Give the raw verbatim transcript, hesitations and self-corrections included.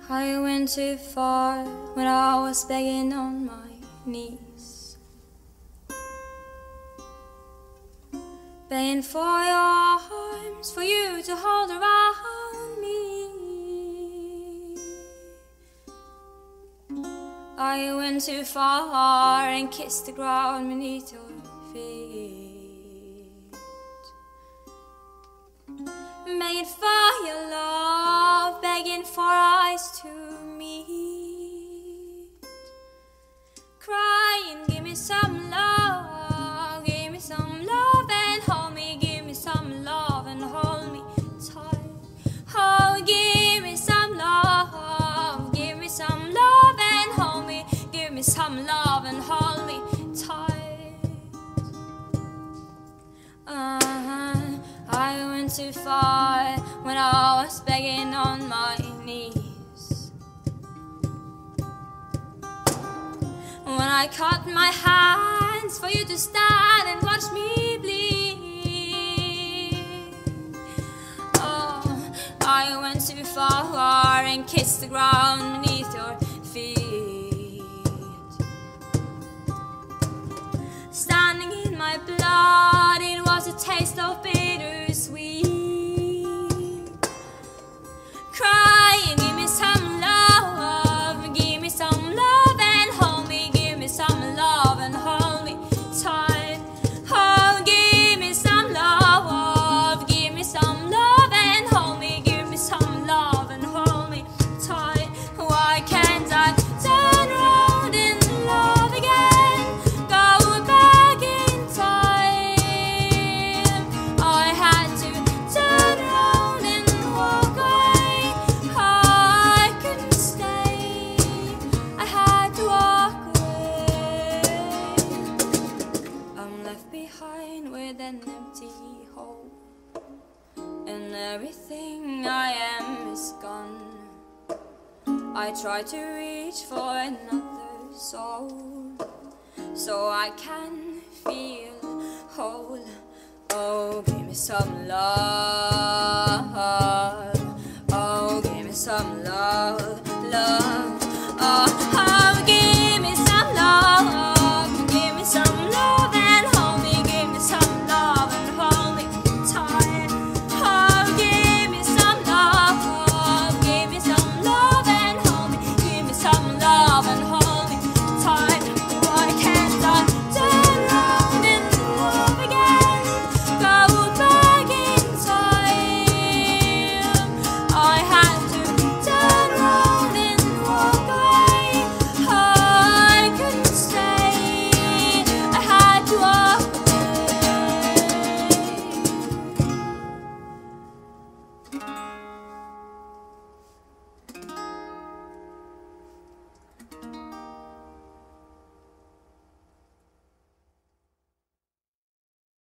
I went too far when I was begging on my knees, begging for your arms, for you to hold around me. I went too far and kissed the ground beneath your feet, begging for your love, begging for eyes to meet, crying, give me some love, give me some love and hold me, give me some love and hold me tight. Oh, give me some love, give me some love and hold me, give me some love and hold me tight. Uh-huh. I went too far when I was begging on my knees, when I cut my hands for you to stand and watch me bleed. Oh, I went too far and kissed the ground beneath your feet, standing in my blood, it was a taste of bittersweet, crying, give me some love, give me some love and hold me, give me some love and hold me tight. Oh, give me some love, give me some love and hold me, give me some love and hold me tight. Why can't I turn around and love again, go back in time? I had to turn around and walk away, I couldn't stay, I had to walk away. I'm left behind with an empty hole, and everything I am is gone. I try to reach for another soul, so I can feel whole. Oh, give me some love.